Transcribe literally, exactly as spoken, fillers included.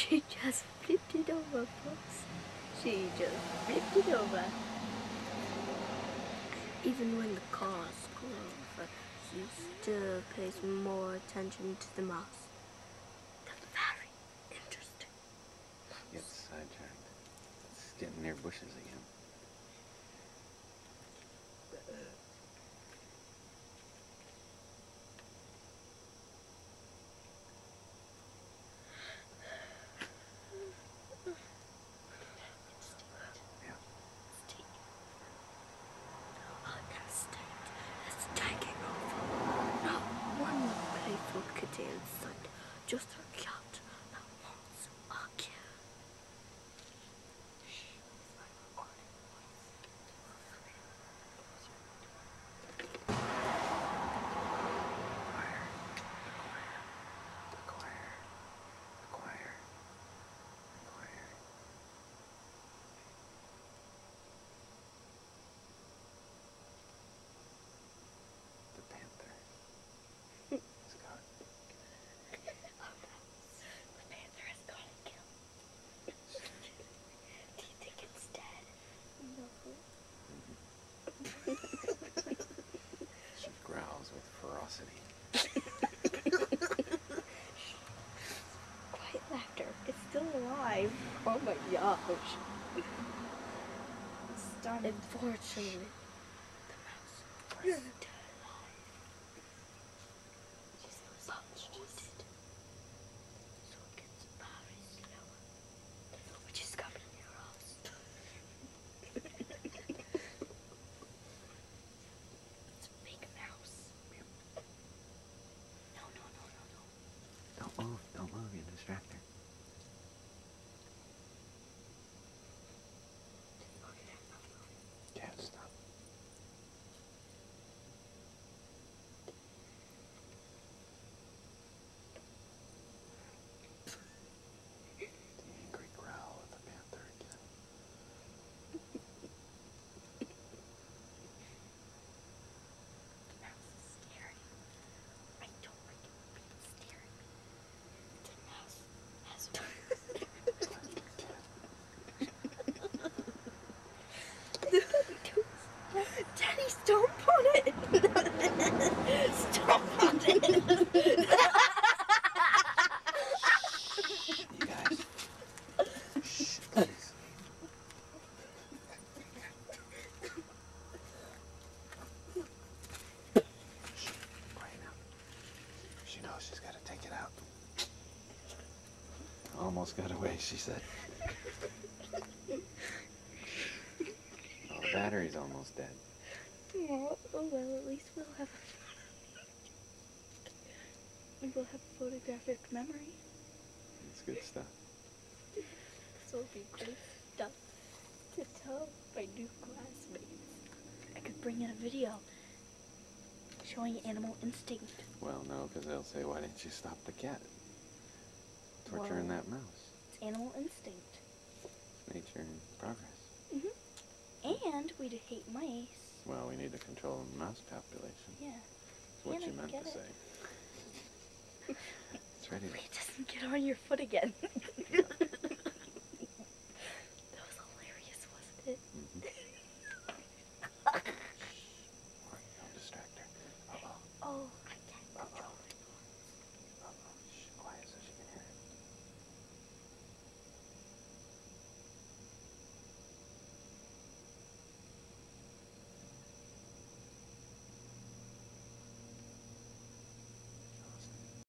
She just flipped it over, folks. She just flipped it over. Even when the cars go over, you still pays more attention to the mouse. That's very interesting. Get sidetracked. It's getting near bushes again. Inside, just a cat that wants a kill. She growls with ferocity. Quiet laughter. It's still alive. Oh my gosh. It's done. Unfortunately, the mouse was still alive. She's punctured. So it gets very slower. Which is coming near us. It's a big mouse. No, no, no, no, no. Don't move, don't move, you distract her. Can't stop. The angry growl of the panther again. The mouse is scary. I don't like it when people stare at me. The mouse has Daddy, stomp on it! Stomp on it! You guys. Shh, please. Shh, quiet now. She knows she's got to take it out. Almost got away, she said. Oh, the battery's almost dead. Oh, oh well, at least we'll have a, we'll have photographic memory. It's good stuff. This will be great stuff to tell my new classmates. I could bring in a video showing Animal Instinct. Well, no, because they'll say, why didn't you stop the cat? Torturing Well, that mouse. It's Animal Instinct. It's nature in progress. Mm-hmm. And we hate mice. Well, we need to control the mouse population. Yeah. That's what Yeah, you I meant get to it. say. It's ready to... It doesn't get on your foot again. Yeah.